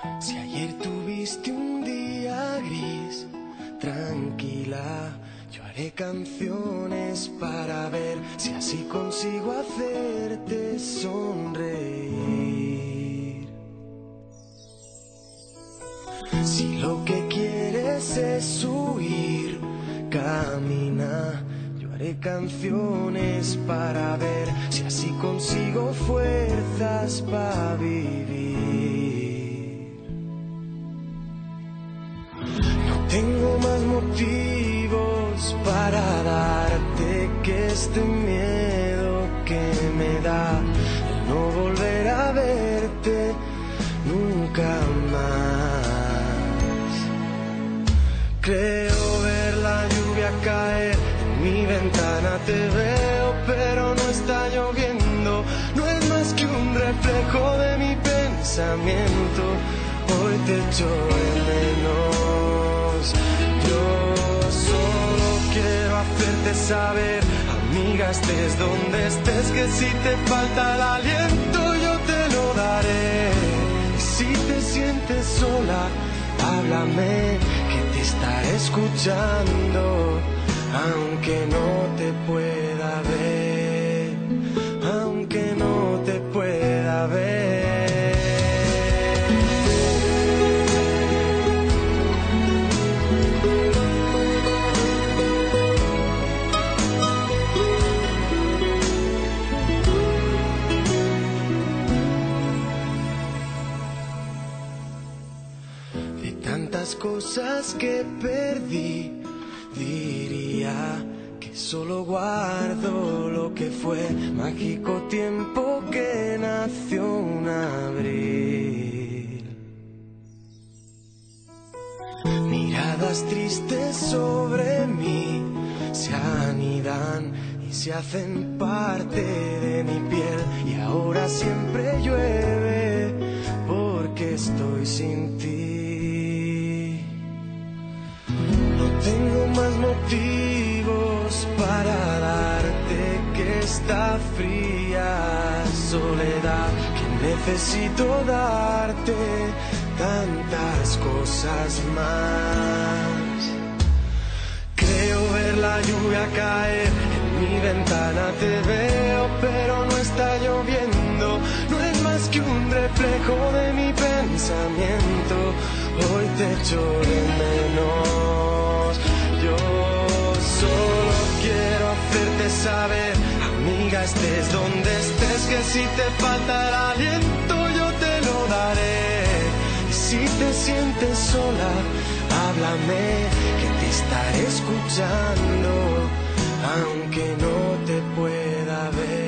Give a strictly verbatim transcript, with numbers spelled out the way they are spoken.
Si ayer tuviste un día gris, tranquila, yo haré canciones para ver si así consigo hacerte sonreír. Si lo que quieres es huir, camina, yo haré canciones para ver si así consigo fuerzas para vivir. No tengo más motivos para darte que este miedo que me da el no volver a verte nunca más. Creo ver la lluvia caer, en mi ventana te veo, pero no está lloviendo. No es más que un reflejo de mi pensamiento. Hoy te echo de menos. Yo solo quiero hacerte saber, amiga, estés donde estés, que si te falta el aliento yo te lo daré. Y si te sientes sola, háblame, que te estaré escuchando, aunque no te pueda ver, aunque no te pueda ver. De tantas cosas que perdí, diría que solo guardo lo que fue mágico tiempo que nació un abril. Miradas tristes sobre mí se anidan y se hacen parte de mi piel, y ahora siempre llueve porque estoy sin ti. No tengo más motivos para darte que esta fría soledad, que necesito darte tantas cosas más. Creo ver la lluvia caer, en mi ventana te veo, pero no está lloviendo. No es más que un reflejo de mi pensamiento. Hoy te echo de menos. Yo solo quiero hacerte saber, amiga, estés donde estés, que si te falta el aliento yo te lo daré. Y si te sientes sola, háblame, que te estaré escuchando, aunque no te pueda ver.